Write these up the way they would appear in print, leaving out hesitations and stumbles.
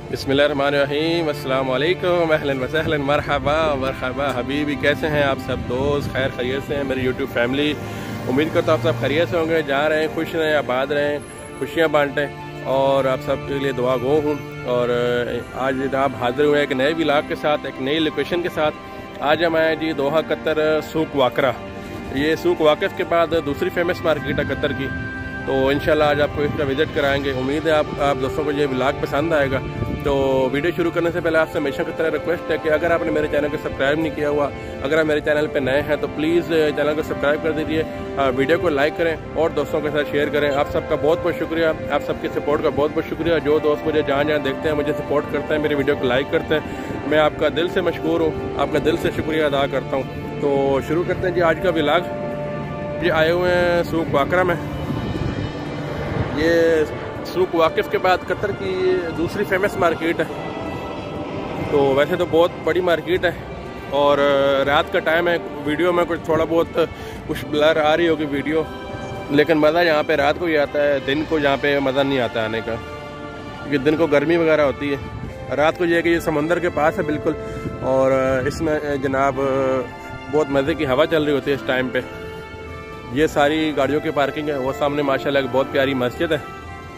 बिस्मिल्लाहिर्रहमानिर्रहीम, अस्सलाम वालेकुम, अहलन व सहलन, मरहबा मरहबा हबीबी। कैसे हैं आप सब दोस्त? खैर खैरियत से हैं मेरी यूट्यूब फैमिली। उम्मीद करता हूँ आप सब खैरियत से होंगे, जा रहे हैं, खुश रहें, आबाद रहें, खुशियाँ बांटें और आप सब के लिए दुआ गो हूँ। और आज जनाब हाजिर हुए एक नए व्लॉग के साथ, एक नई लोकेशन के साथ। आज हम आए जी दोहा कतर सूक वाकरा। ये सूक वाकिफ के बाद दूसरी फेमस मार्केट है कतर की, तो इंशाल्लाह आज आपको इसका विज़िट कराएंगे। उम्मीद है आप दोस्तों को ये व्लॉग पसंद आएगा। तो वीडियो शुरू करने से पहले आपसे हमेशा की तरह रिक्वेस्ट है कि अगर आपने मेरे चैनल को सब्सक्राइब नहीं किया हुआ, अगर आप मेरे चैनल पे नए हैं तो प्लीज़ चैनल को सब्सक्राइब कर दीजिए, वीडियो को लाइक करें और दोस्तों के साथ शेयर करें। आप सबका बहुत बहुत शुक्रिया, आप सबकी सपोर्ट का बहुत बहुत शुक्रिया। जो दोस्त मुझे जहाँ जहाँ देखते हैं, मुझे सपोर्ट करते हैं, मेरी वीडियो को लाइक करते हैं, मैं आपका दिल से मशकूर हूँ, आपका दिल से शुक्रिया अदा करता हूँ। तो शुरू करते हैं जी आज का व्लॉग। ये आए हुए हैं सूक वाकरा में। ये सूक वाकिफ के बाद कतर की दूसरी फेमस मार्केट है। तो वैसे तो बहुत बड़ी मार्केट है और रात का टाइम है, वीडियो में कुछ थोड़ा बहुत कुछ ब्लर आ रही होगी वीडियो, लेकिन मज़ा यहाँ पे रात को ही आता है, दिन को यहाँ पे मज़ा नहीं आता आने का, क्योंकि दिन को गर्मी वगैरह होती है। रात को ये है कि ये समंदर के पास है बिल्कुल, और इसमें जनाब बहुत मज़े की हवा चल रही होती है इस टाइम पे। ये सारी गाड़ियों की पार्किंग है। वो सामने माशाल्लाह एक बहुत प्यारी मस्जिद है।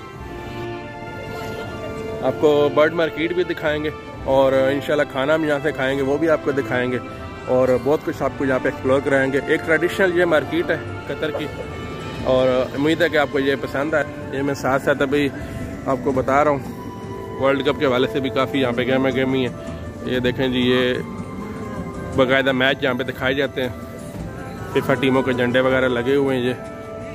आपको बर्ड मार्केट भी दिखाएंगे और इंशाल्लाह खाना हम यहाँ से खाएंगे, वो भी आपको दिखाएंगे और बहुत कुछ आपको यहाँ पे एक्सप्लोर कराएंगे। एक ट्रेडिशनल ये मार्केट है कतर की और उम्मीद है कि आपको ये पसंद आए। ये मैं साथ साथ अभी आपको बता रहा हूँ, वर्ल्ड कप के हवाले से भी काफ़ी यहाँ पे गेमी है। ये देखें जी, ये बाकायदा मैच यहाँ पे दिखाए जाते हैं, फीफा टीमों के झंडे वगैरह लगे हुए हैं।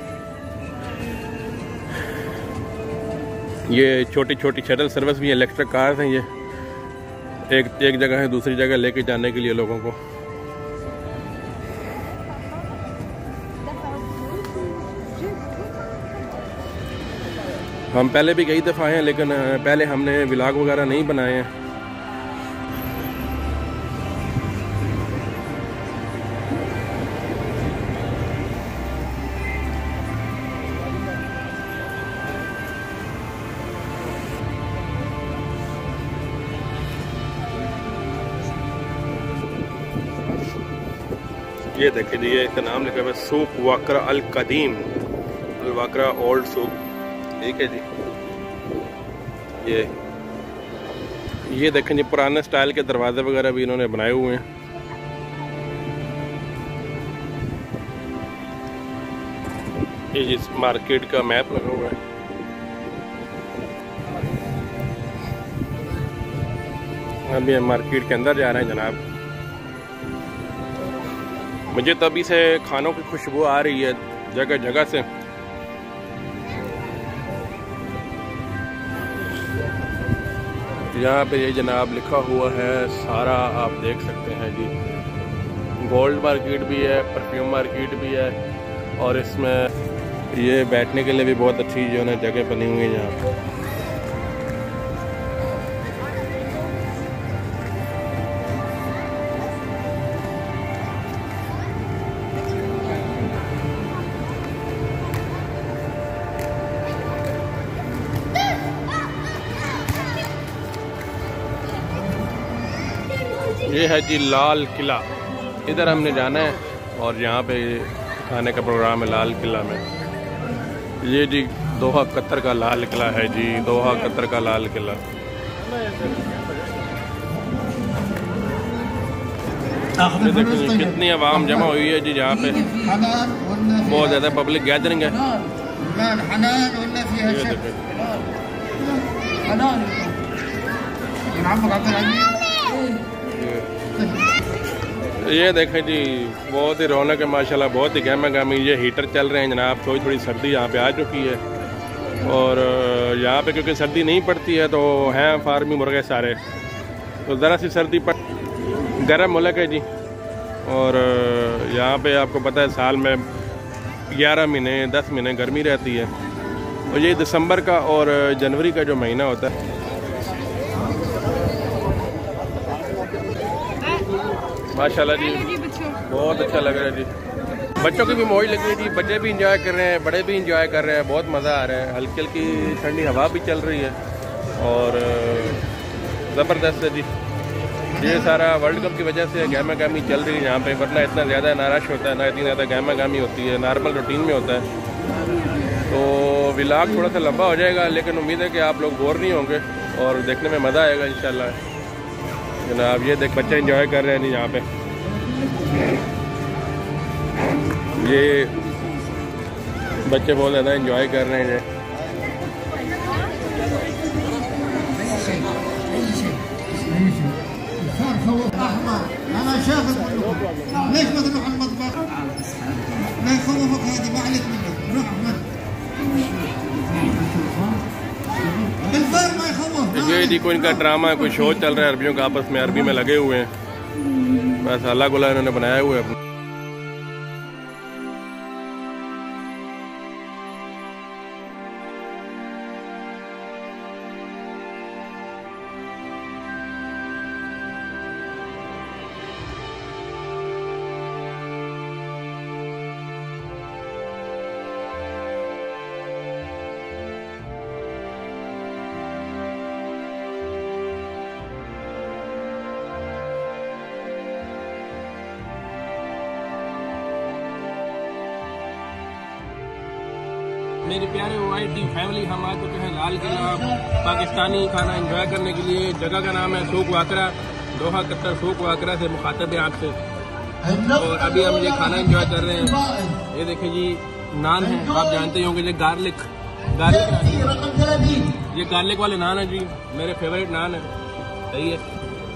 ये छोटी छोटी शटल सर्विस भी, इलेक्ट्रिक कार्स हैं। ये एक जगह है दूसरी जगह लेके जाने के लिए लोगों को। हम पहले भी कई दफ़ा हैं, लेकिन पहले हमने व्लॉग वगैरह नहीं बनाए हैं। ये देखिए जी, ये इसका नाम लिखा हुआ है सूक वाकरा अल कदीम, अल वाकरा ओल्ड सूक। ठीक है जी। ये देखें जी, पुराने स्टाइल के दरवाजे वगैरह भी इन्होंने बनाए हुए हैं। ये जी मार्केट का मैप लगा हुआ है। अभी हम मार्केट के अंदर जा रहे हैं जनाब। मुझे तो अभी से खानों की खुशबू आ रही है जगह जगह से। यहाँ पे ये जनाब लिखा हुआ है सारा, आप देख सकते हैं जी। गोल्ड मार्केट भी है, परफ्यूम मार्केट भी है और इसमें ये बैठने के लिए भी बहुत अच्छी जो है जगह बनी हुई है यहाँ पर। ये है जी लाल किला, इधर हमने जाना है और यहाँ पे खाने का प्रोग्राम है लाल किला में। ये जी दोहा कतर का लाल किला है जी, दोहा कतर का लाल किला। कितनी आवाम जमा हुई है जी यहाँ पे, बहुत ज़्यादा पब्लिक गैदरिंग है। ये देखें जी, बहुत ही रौनक है माशाल्लाह, बहुत ही गहमा गहमी। ये हीटर चल रहे हैं जनाब, थोड़ी थोड़ी सर्दी यहाँ पे आ चुकी है और यहाँ पे क्योंकि सर्दी नहीं पड़ती है तो हैं फार्मी मुर्गे सारे, तो ज़रा सी सर्दी पड़, गर्म मुल्क है जी। और यहाँ पे आपको पता है साल में 11 महीने 10 महीने गर्मी रहती है और ये दिसंबर का और जनवरी का जो महीना होता है। माशाल्लाह जी, बहुत अच्छा लग रहा है जी। बच्चों की भी मौज लगी है जी, बच्चे भी इंजॉय कर रहे हैं, बड़े भी इंजॉय कर रहे हैं, बहुत मज़ा आ रहा है। हल्की हल्की ठंडी हवा भी चल रही है और ज़बरदस्त है जी। ये सारा वर्ल्ड कप की वजह से गहमा गहमी चल रही है यहाँ पे, वरना इतना ज़्यादा ना रश होता है, ना इतनी ज़्यादा गहमा गहमी होती है, नॉर्मल रूटीन में होता है। तो व्लॉग थोड़ा सा लंबा हो जाएगा, लेकिन उम्मीद है कि आप लोग बोर नहीं होंगे और देखने में मज़ा आएगा इंशाल्लाह। जनाब ये देख बच्चे इंजॉय कर रहे हैं जी यहाँ पे, ये बच्चे बहुत ज़्यादा इंजॉय कर रहे हैं। انا شاغل ليش ما تروح المطبخ؟ لا يخوفك هذه ما عليك منه، روح من بالفار ما يخوف। ये जी कोई इनका ड्रामा है, कोई शो चल रहा है, अरबियों का आपस में अरबी में लगे हुए हैं, बस अल्लाह गुला इन्होंने बनाया हुआ है। मेरे प्यारे वाइटी फैमिली, हम आ चुके हैं लाल किला पाकिस्तानी खाना एंजॉय करने के लिए। जगह का नाम है सूक वाकरा, दोहा कतर सूक वाकरा से मुखातब है आपसे। और अभी हम ये खाना एंजॉय कर रहे हैं। ये देखें जी नान है, आप जानते ही होंगे ये गार्लिक ये गार्लिक वाले नान है जी, मेरे फेवरेट नान है। सही है।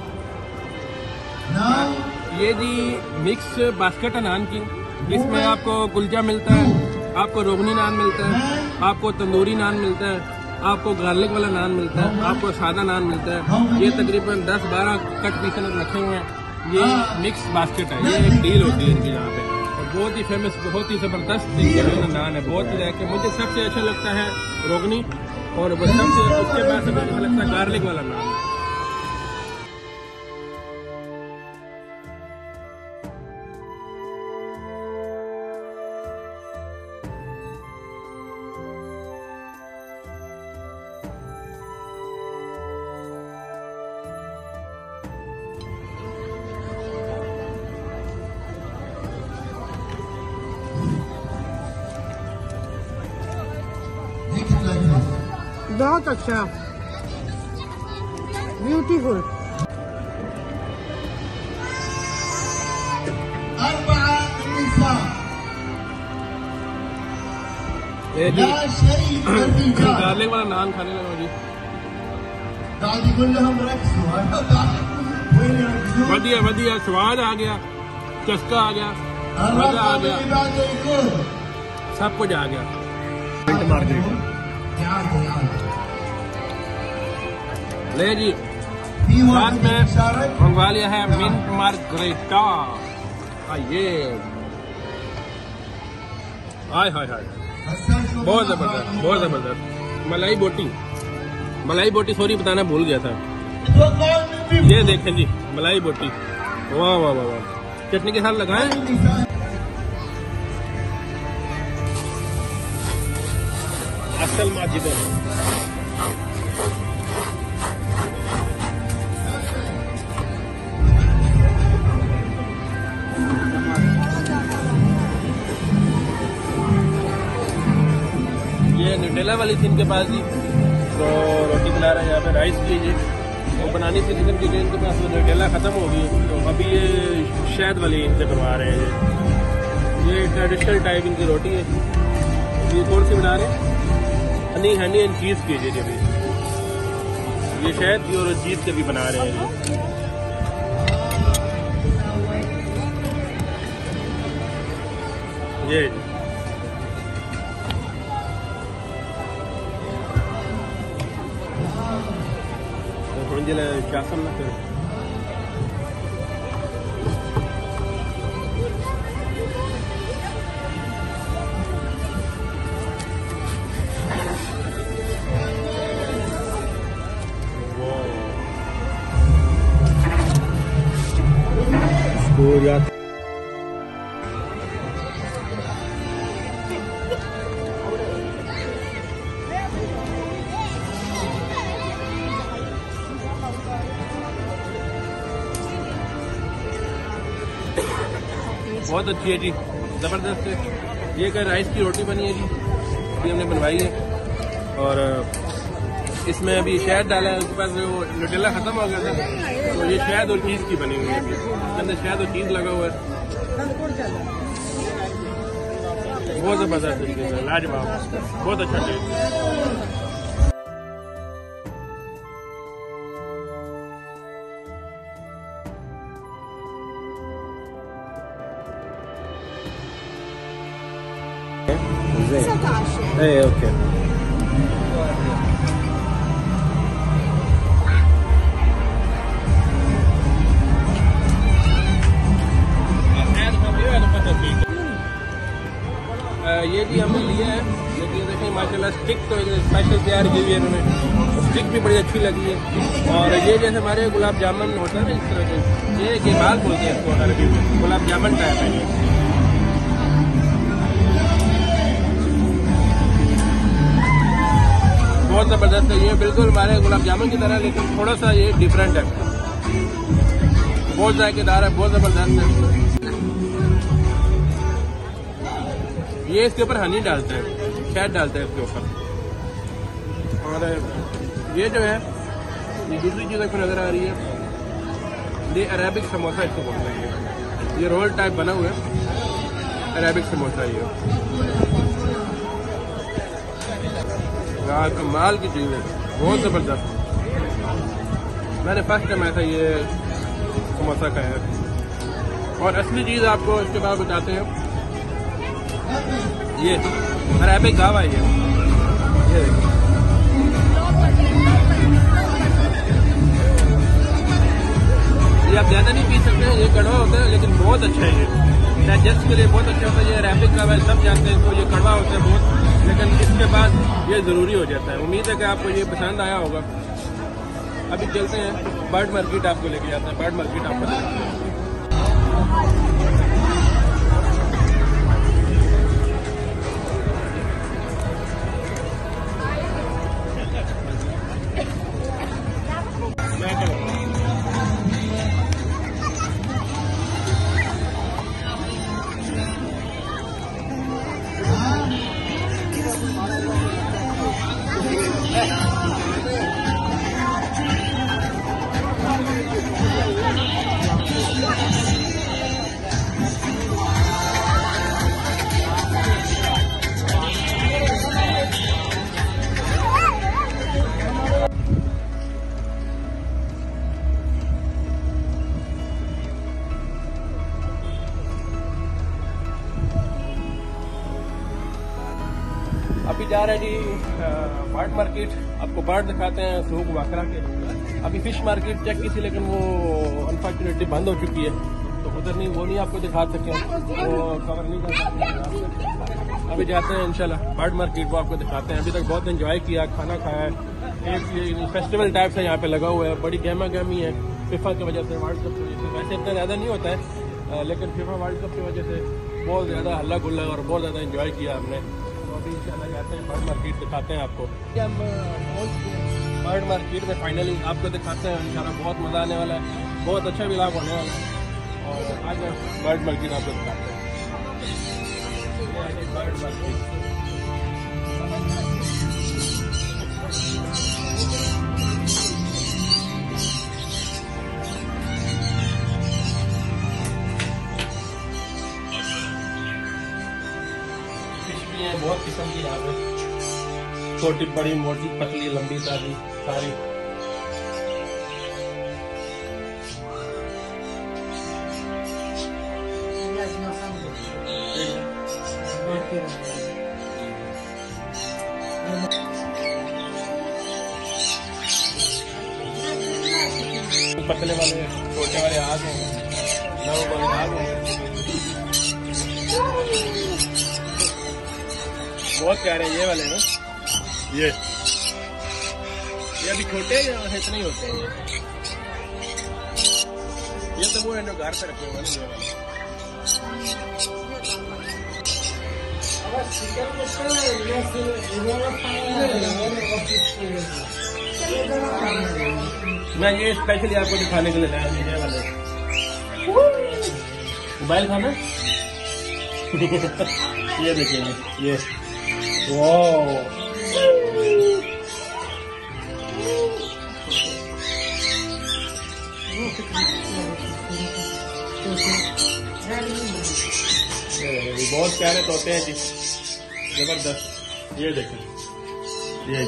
ये जी मिक्स बास्केट है नान की, इसमें आपको कुलचा मिलता है, आपको रोगनी नान मिलता है, आपको तंदूरी नान मिलता है, आपको गार्लिक वाला नान मिलता है, आपको सादा नान मिलता है। ये तकरीबन 10-12 कट पीस रखे हुए हैं। ये मिक्स बास्केट है, ये एक डील होती है इनकी यहाँ पे, और बहुत ही फेमस, बहुत ही ज़बरदस्त नान है। बहुत ही कि मुझे सबसे अच्छा लगता है रोगनी, और सबसे उसके बाद सबसे अच्छा लगता है गार्लिक वाला नान। बहुत अच्छा, ब्यूटीफुल। गार्लिक वाला नान खाने लगा जी, बढ़िया बढ़िया स्वाद आ गया, चस्का आ गया, मजा आ गया, सब कुछ आ गया। ले जी साथ में मंगवा लिया है मिंट मार्गरेटा। ये हाय हाय हाय, बहुत जबरदस्त, बहुत जबरदस्त। मलाई बोटी सॉरी बताना भूल गया था। ये देखें जी मलाई बोटी, वाह वाह वाह वाह, चटनी के साथ लगाएं। असल माजिद ये न्यूटेला वाली थी इनके पास जी, तो रोटी खिला रहे हैं यहाँ पे। राइस लीजिए, वो बनानी थी लेकिन क्योंकि इनके पास न्यूटेला ख़त्म हो गई, तो अभी ये शहद वाली इनसे बनवा रहे हैं। ये ट्रेडिशनल टाइप इनकी रोटी है। ये कौन सी बना रहे हैं? हनी एंड चीज़ कीजिए जी, ये शहद की और चीज़ के भी बना रहे हैं ये। क्या समझना फिर यार बहुत अच्छी है जी, ज़बरदस्त है। ये राइस की रोटी बनी है जी, अभी हमने बनवाई है। और इसमें अभी शहद डाला है, उसके पास वो न्यूटेला खत्म हो गया था, तो ये शहद और चीज़ की बनी हुई है। इसके अंदर शहद और चीज़ लगा हुआ है, बहुत ज़बरदस्त तरीके से, लाजवाब, बहुत अच्छा टेस्ट। ايه اوكي ये भी हमने लिया है, लेकिन देखें माशाल्लाह स्टिक तो स्पेशल तैयार की हुई है इन्होंने, स्टिक भी बड़ी अच्छी लगी है। और ये जैसे हमारे गुलाब जामुन होता है ना, इस तरह से ये केबाल बोलते हैं इसको अरबी में, गुलाब जामुन टाइप है ये। बहुत ज़बरदस्त है ये, बिल्कुल हमारे गुलाब जामुन की तरह, लेकिन थोड़ा सा ये डिफरेंट है, बहुत जायकेदार है, बहुत ज़बरदस्त है। ये इसके ऊपर हनी डालते हैं, शहद डालते हैं इसके ऊपर। और ये जो है, ये दूसरी चीज़ आपको नज़र आ रही है, ये अरेबिक समोसा इसको बोलते हैं। ये रोल टाइप बना हुआ है, अरेबिक समोसा ये कमाल की चीज़ है, बहुत ज़बरदस्त। मैंने फर्स्ट टाइम ऐसा ये समोसा खाया है। और असली चीज़ आपको इसके बाद बताते हैं, ये अरेबिक गावा है ये देखिए, ये आप ज़्यादा नहीं पी सकते हैं, ये कड़वा होता है लेकिन बहुत अच्छा है, ये डाइजेस्ट के लिए बहुत अच्छा होता है। ये अरेबिक गावा है, सब जानते हैं इसको, ये कड़वा होता है बहुत, लेकिन इसके बाद ये ज़रूरी हो जाता है। उम्मीद है कि आपको ये पसंद आया होगा। अभी चलते हैं बर्ड मार्केट, आपको लेके जाते हैं बर्ड मार्केट आपको। अभी जा रहे हैं जी बर्ड मार्केट, आपको बर्ड दिखाते हैं सूक वाकरा के। अभी फिश मार्केट चेक की थी, लेकिन वो अनफॉर्चुनेटली बंद हो चुकी है, तो उधर नहीं, वो नहीं आपको दिखा सके, वो कवर नहीं कर सकते। अभी जाते हैं इंशाल्लाह बर्ड मार्केट, वो आपको दिखाते हैं। अभी तक बहुत एंजॉय किया, खाना खाया है, एक फेस्टिवल टाइप से यहाँ पे लगा हुआ है, बड़ी गहमा गहमी है फीफा की वजह से, वर्ल्ड कप की वजह से। वैसे इतना ज़्यादा नहीं होता है, लेकिन फीफा वर्ल्ड कप की वजह से बहुत ज़्यादा हल्ला गुल्ला और बहुत ज़्यादा एंजॉय किया हमने। अभी इंशाल्लाह जाते हैं बर्ड मार्केट, दिखाते हैं आपको। हम बर्ड मार्केट में फाइनली आपको दिखाते हैं इंशाल्लाह, बहुत मज़ा आने वाला है, बहुत अच्छा व्लॉग होने वाला है। और आज बर्ड मार्केट आपको दिखाते हैं, बर्ड मार्केट। बहुत किस्म की यहाँ पे, छोटी बड़ी मोटी पतली लंबी सारी सारी। पतले वाले छोटे वाले आग होंगे, नव वाले आग होंगे, बहुत प्यारे हैं ये वाले ना। ये अभी छोटे हैं, इतने ही होते हैं ये तो वो है जो घर पे रखे हुए हैं। मैं ये स्पेशली आपको दिखाने के लिए लाया, ये वाले मोबाइल खाना ये देखिए ये, वाह बहुत प्यारे तोते हैं जी, जबरदस्त। ये देखें, ये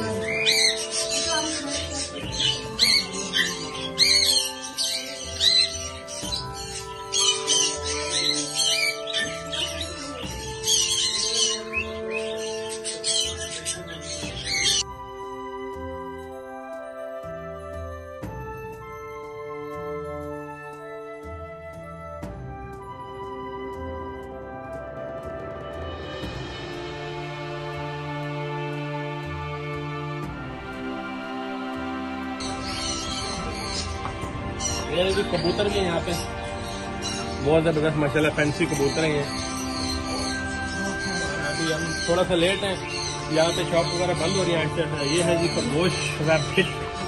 भी कबूतर भी यहाँ पे बहुत जबरदस्त माशाल्लाह, फैंसी कबूतर हैं। अभी हम थोड़ा सा लेट हैं, यहाँ पे शॉप वगैरह बंद हो रही है। ये है जी खरगोश रैबिट।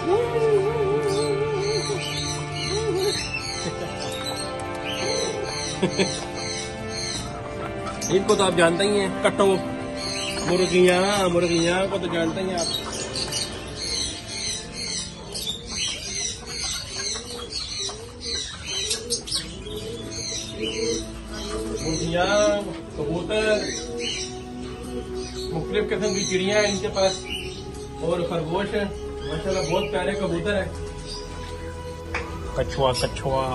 इनको तो आप जानते ही हैं, कट्टो मुर्गियाँ को तो जानते ही हैं आप। कबूतर, मुख्तलिफ किस्म की चिड़िया है इनके पास, और खरगोश है माशाल्लाह, बहुत प्यारे कबूतर है। कछुआ कछुआ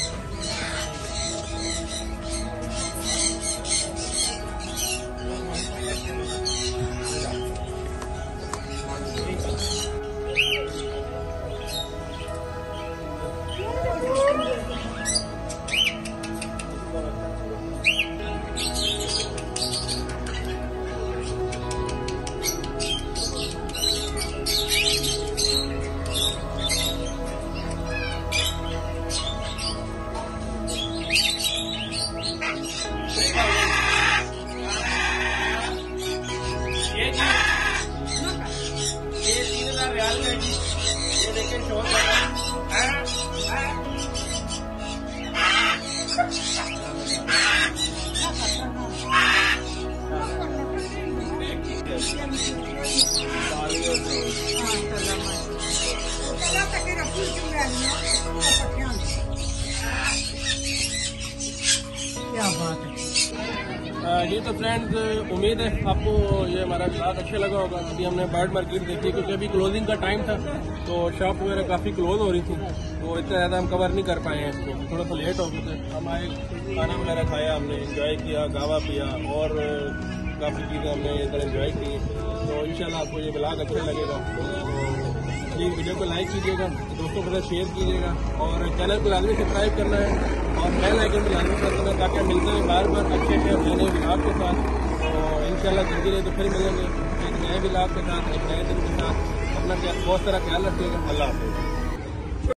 क्या बात है। जी तो फ्रेंड्स, उम्मीद है आपको ये हमारा ब्लॉग अच्छा लगा होगा। अभी हमने बर्ड मार्केट देखी, क्योंकि अभी क्लोजिंग का टाइम था तो शॉप वगैरह काफ़ी क्लोज हो रही थी, तो इतना ज़्यादा हम कवर नहीं कर पाए हैं इसको, थोड़ा सा लेट हो गए थे। हम आए, खाना वगैरह खाया, हमने इंजॉय किया, गावा पिया और काफ़ी चीज़ें हमने इधर इंजॉय की। तो इंशाल्लाह आपको ये ब्लॉग अच्छा लगेगा, तो प्लीज़ वीडियो को लाइक कीजिएगा, दोस्तों के साथ शेयर कीजिएगा, और चैनल को लाजमी सब्सक्राइब करना है और बेल आइकन को लाजमी प्रेस करना है, ताकि हम मिलते हैं बार बार अच्छे नए ब्लॉग के साथ। तो इंशाल्लाह जल्दी रहे तो फिर मिलेंगे एक नए ब्लॉग के साथ, एक नए दिन के साथ। अपना बहुत सारा ख्याल रखिएगा। अल्लाह हाफ़िज़।